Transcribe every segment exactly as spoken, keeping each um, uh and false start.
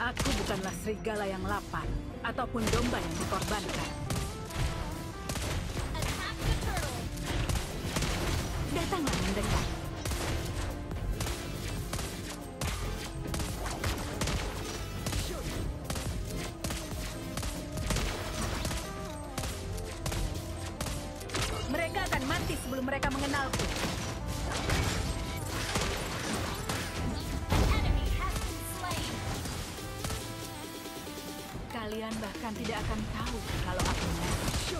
Aku bukanlah serigala yang lapar ataupun domba yang dikorbankan. Datanglah mendekat. Mereka akan mati sebelum mereka mengenalku. Kalian bahkan tidak akan tahu kalau aku mati.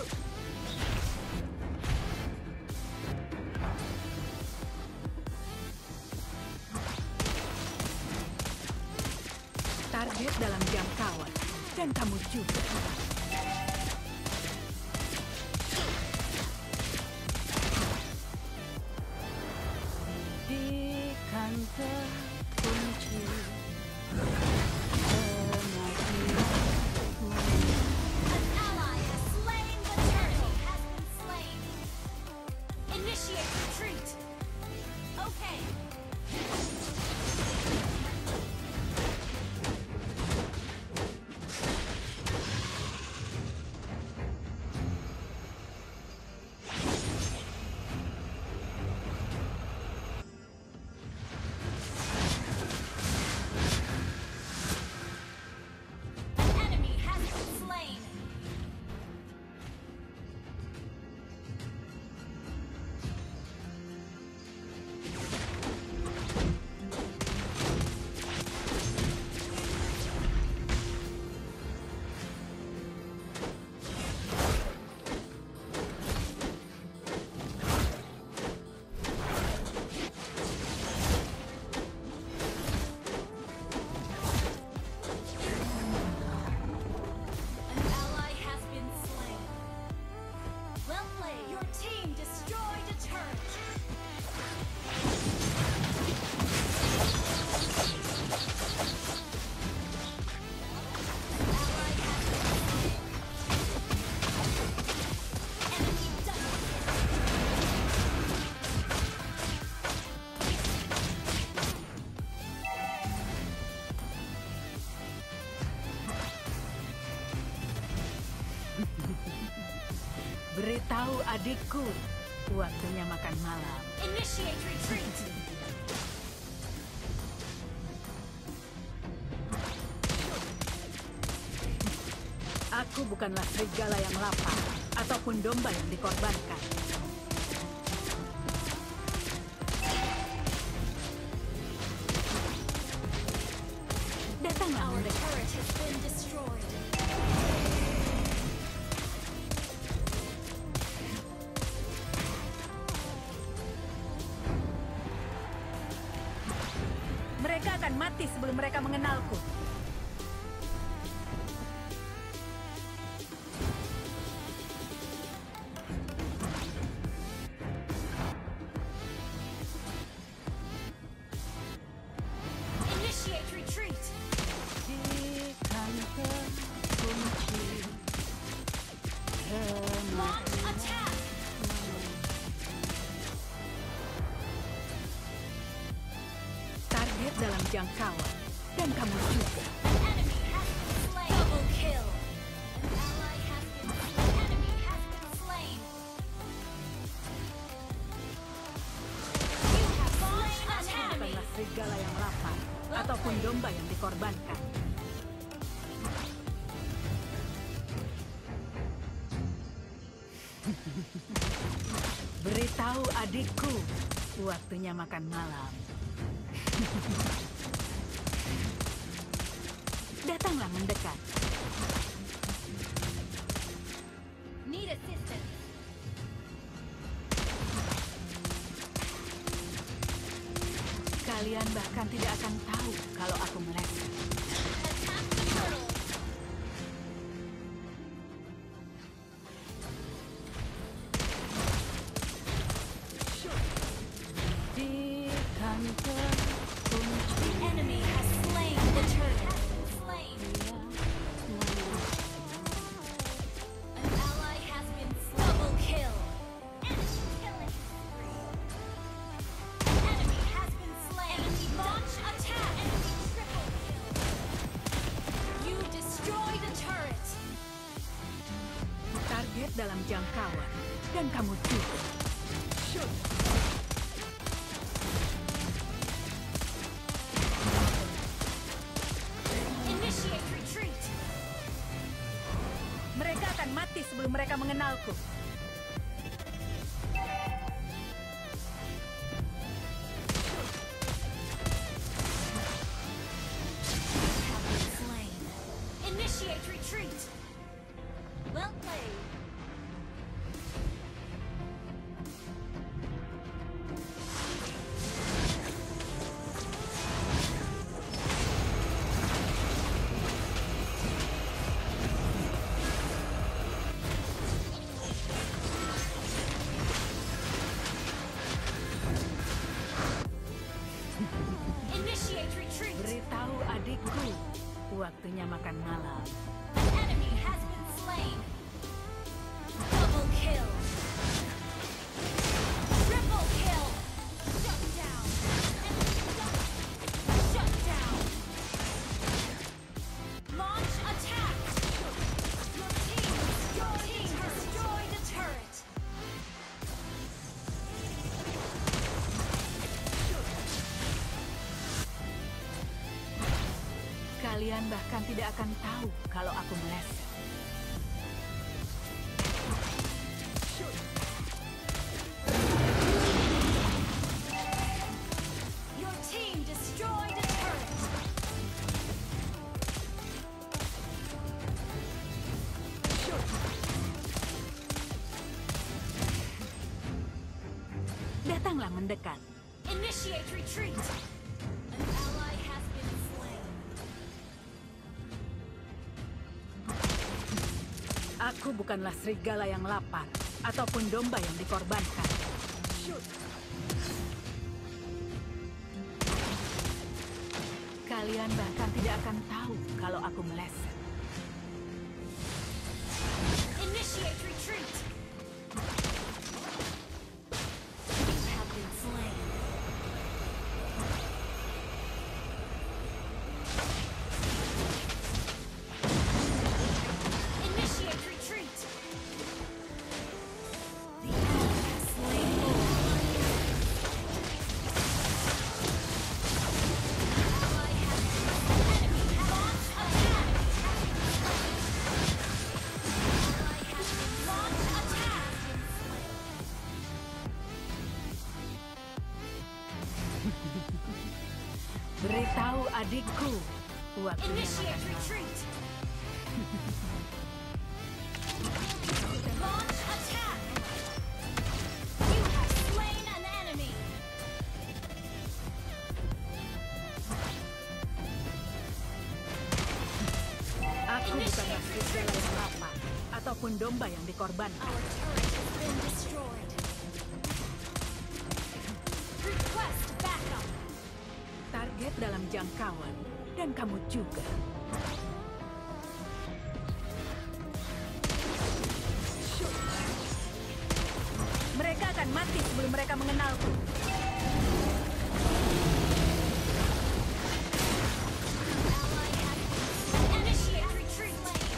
Target dalam jangkauan, dan kamu juga. Di kantor kunci. Beritahu adikku, waktunya makan malam. Initiate retreat. Aku bukanlah serigala yang lapar ataupun domba yang dikorbankan. Datanglah mendekat. Turret has been destroyed. Mereka akan mati sebelum mereka mengenalku. Initiate retreat. Di kantor kunci. Launch attack. Target dalam jangkauan, dan kamu juga. Enemy has been slain. Double kill. An ally has been slain. Enemy has been slain. You have launched an enemy. Bukanlah serigala yang lapar ataupun domba yang dikorbankan. Beritahu adikku, waktunya makan malam. Datanglah mendekat. Need assistance. Kalian bahkan tidak akan tahu kalau aku meleset. Attack the turtle. Di kantor kunci. The enemy has slain the turtle. Slain. An ally has been slain. Double kill. Enemy killing spree. An enemy has been slain. Enemy launch attack. Enemy triple kill. dalam jangkauan, dan kamu juga. Shoot! Initiate retreat. Mereka akan mati sebelum mereka mengenalku. Have been slain. Initiate retreat. Well played. Initiate retreat. Beritahu adikku, waktunya makan malam. An enemy has been slain. Double kill. Triple kill. Shut down. Enemy double. Shut down. Launch attack. Your team, your team destroyed a turret. Kalian bahkan tidak akan tahu kalau aku meleset. Your team destroyed a turret. Datanglah mendekat. Initiate retreat. An ally has been slain. Aku bukanlah serigala yang lapar, ataupun domba yang dikorbankan. Shoot! Kalian bahkan tidak akan tahu kalau aku meleset. Initiate retreat. You have been slain. Initiate retreat. The enemy has slain more. Ally has enemy has launched attack. Ally has been launched attack. Beritahu adikku, waktunya Initiate makan malam. retreat. Launch attack. You have slain an enemy. Aku bukanlah serigala yang lapar, ataupun domba yang dikorbankan. Our turret has been destroyed. Request backup. Target dalam jangkauan, dan kamu juga. Shoot! Mereka akan mati sebelum mereka mengenalku. Ally has been initiate retreat.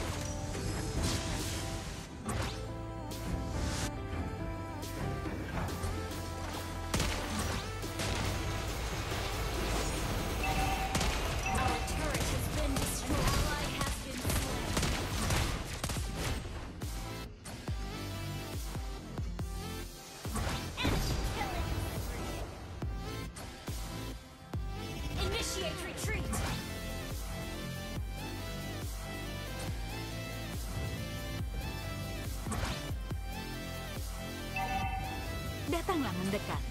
Our turret has been destroyed. Ally has been slain. Enemy killing spree. Initiate retreat. Datanglah mendekat.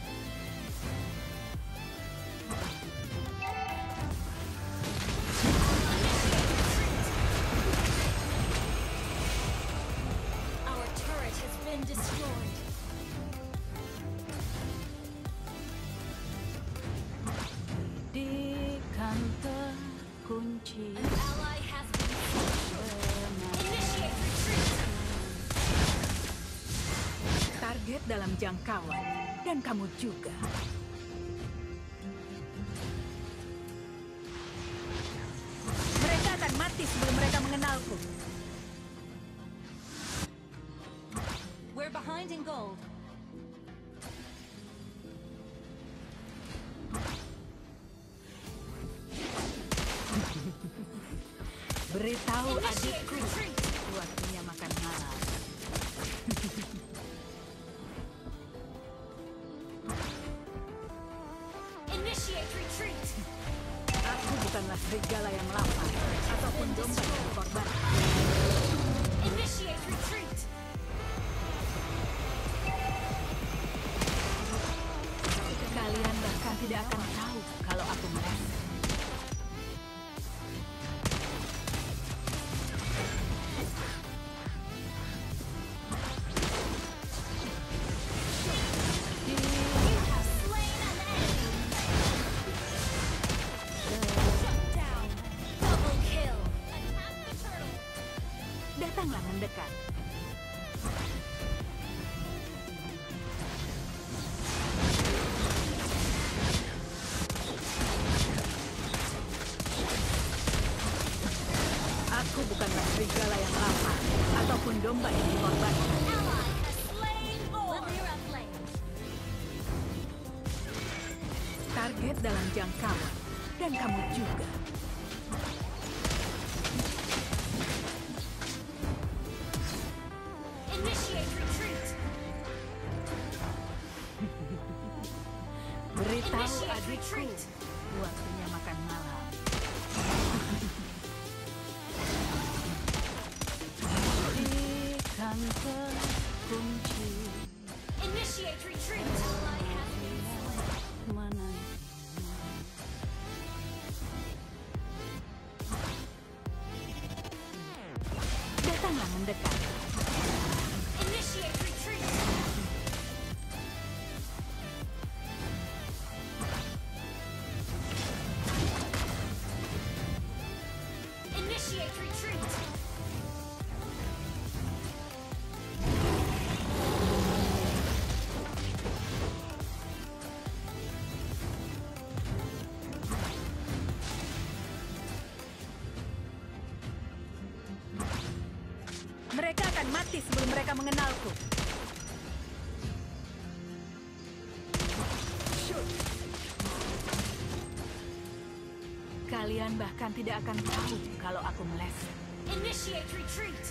Our turret has been destroyed. Di kantor kunci. An ally has been slain. Initiate retreat. Target dalam jangkauan, dan kamu juga. Mereka akan mati sebelum mereka mengenalku. Finding gold. Beritahu Initiate adikku, retreat. waktunya makan malam. Initiate retreat. Aku bukanlah serigala yang lapar ataupun domba yang dikorbankan. Initiate retreat. Kalian bahkan tidak akan tahu kalau aku meleset. You have slain an enemy. Shut down. Double kill. Attack the turtle. Datanglah mendekat. Aku bukanlah serigala yang lapar ataupun domba yang dikorbankan. Ally has slain all. We're aflame. Target dalam jangkauan, dan kamu juga. Initiate retreat. Beritahu Initiate adikku, retreat. waktunya makan malam. Ikan terkunci Initiate retreat. Ally has been slain. mana? Datanglah mendekat. Initiate retreat. Initiate retreat. Mereka akan mati sebelum mereka mengenalku. Shoot. Kalian bahkan tidak akan tahu kalau aku meleset. Initiate retreat.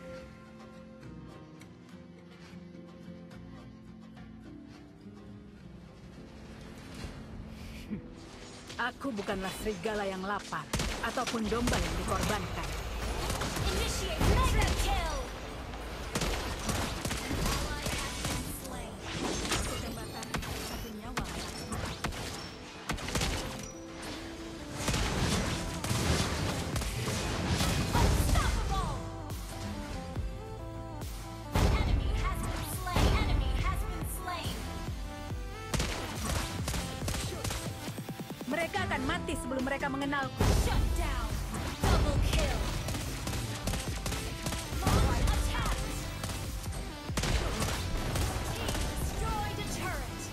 Aku bukanlah serigala yang lapar ataupun domba yang dikorbankan. Initiate mega kill. Ally has been slain. Jembatan satu nyawa. Unstoppable. Enemy has been slain. Enemy has been slain. Mereka akan mati sebelum mereka mengenalku. Shut down. Double kill. Launch attack. Team destroyed a turret.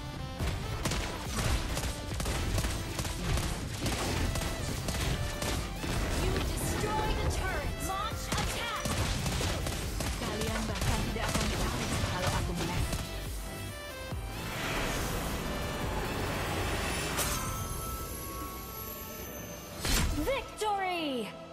You destroyed a turret. Launch attack. Kalian bahkan tidak akan tahu kalau aku meleset. Victory!